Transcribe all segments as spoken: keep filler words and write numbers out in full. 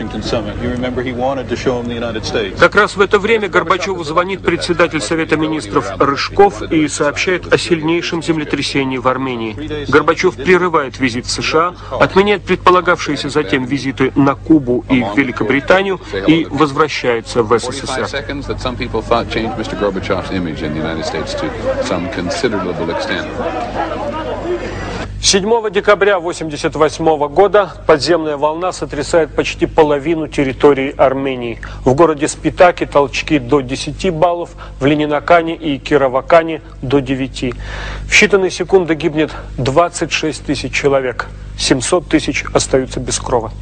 Как раз в это время Горбачеву звонит председатель Совета министров Рыжков и сообщает о сильнейшем землетрясении в Армении. Горбачев прерывает визит в США, отменяет предполагавшиеся затем визиты на Кубу и в Великобританию и возвращается в СССР. седьмого декабря тысяча девятьсот восемьдесят восьмого года подземная волна сотрясает почти половину территории Армении. В городе Спитаке толчки до десяти баллов, в Ленинакане и Кировакане до девяти. В считанные секунды гибнет двадцать шесть тысяч человек, семьсот тысяч остаются без крова.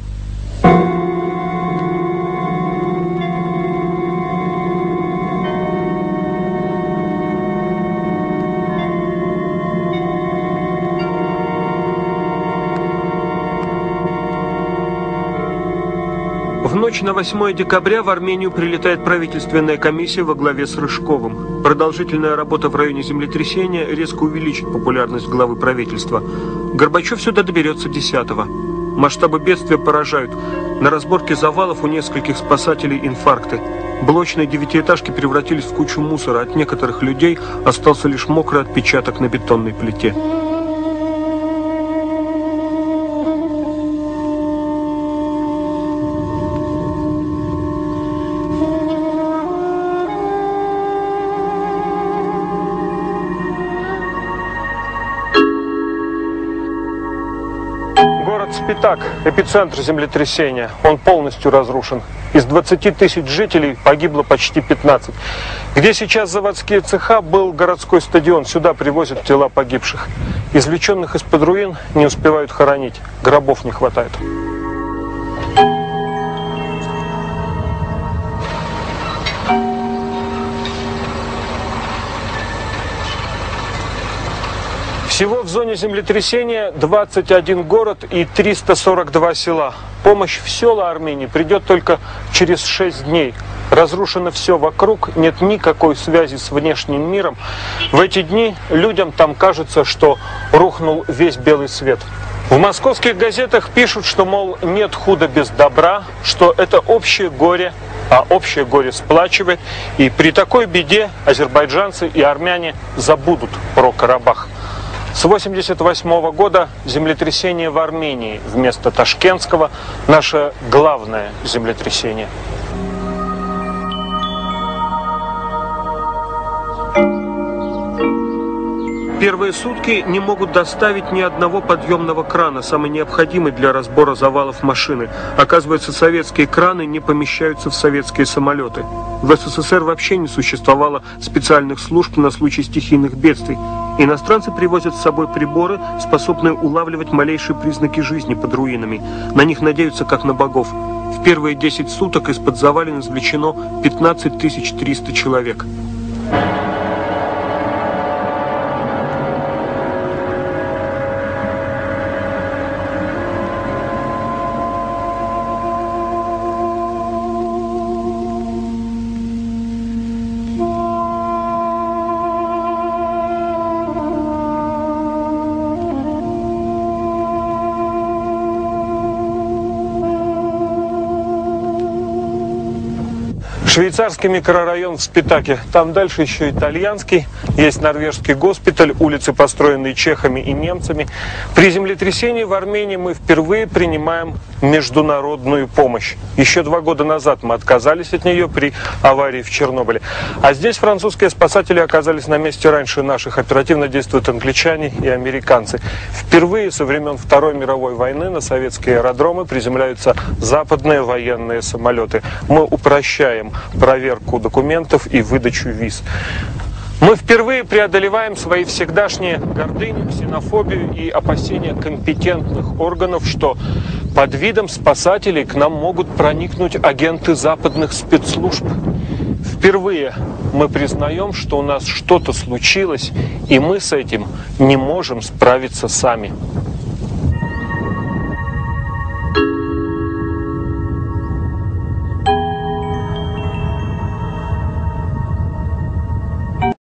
В ночь на восьмое декабря в Армению прилетает правительственная комиссия во главе с Рыжковым. Продолжительная работа в районе землетрясения резко увеличит популярность главы правительства. Горбачев сюда доберется десятого. Масштабы бедствия поражают. На разборке завалов у нескольких спасателей инфаркты. Блочные девятиэтажки превратились в кучу мусора. От некоторых людей остался лишь мокрый отпечаток на бетонной плите. Город Спитак, эпицентр землетрясения, он полностью разрушен. Из двадцати тысяч жителей погибло почти пятнадцать. Где сейчас заводские цеха, был городской стадион. Сюда привозят тела погибших. Извлеченных из-под руин не успевают хоронить. Гробов не хватает. Всего в зоне землетрясения двадцать один город и триста сорок два села. Помощь в села Армении придет только через шесть дней. Разрушено все вокруг, нет никакой связи с внешним миром. В эти дни людям там кажется, что рухнул весь белый свет. В московских газетах пишут, что, мол, нет худа без добра, что это общее горе, а общее горе сплачивает. И при такой беде азербайджанцы и армяне забудут про Карабах. С восемьдесят восьмого года землетрясение в Армении вместо ташкентского – наше главное землетрясение. Первые сутки не могут доставить ни одного подъемного крана, самый необходимый для разбора завалов машины. Оказывается, советские краны не помещаются в советские самолеты. В СССР вообще не существовало специальных служб на случай стихийных бедствий. Иностранцы привозят с собой приборы, способные улавливать малейшие признаки жизни под руинами. На них надеются, как на богов. В первые десять суток из-под завалин извлечено пятнадцать тысяч триста человек. Швейцарский микрорайон в Спитаке. Там дальше еще итальянский. Есть норвежский госпиталь, улицы, построенные чехами и немцами. При землетрясении в Армении мы впервые принимаем международную помощь. Еще два года назад мы отказались от нее при аварии в Чернобыле. А здесь французские спасатели оказались на месте раньше наших. Оперативно действуют англичане и американцы. Впервые со времен Второй мировой войны на советские аэродромы приземляются западные военные самолеты. Мы упрощаем проверку документов и выдачу виз. Мы впервые преодолеваем свои всегдашние гордыню, ксенофобию и опасения компетентных органов, что под видом спасателей к нам могут проникнуть агенты западных спецслужб. Впервые мы признаем, что у нас что-то случилось, и мы с этим не можем справиться сами.